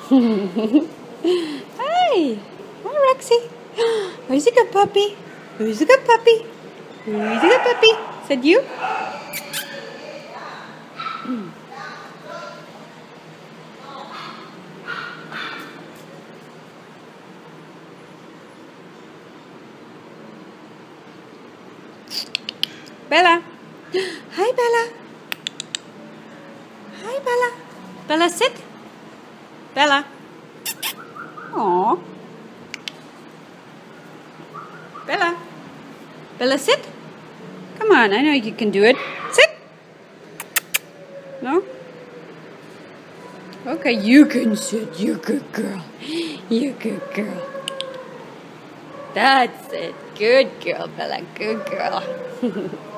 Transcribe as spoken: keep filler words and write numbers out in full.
Hi. Hi, Roxy. Who's a good puppy? Who's a good puppy? Who's a good puppy? Is that you? Bella. Hi, Bella. Hi, Bella. Bella, sit. Bella. Aww. Bella. Bella, sit. Come on, I know you can do it. Sit. No? Okay, you can sit. You good girl. You good girl. That's it. Good girl, Bella. Good girl.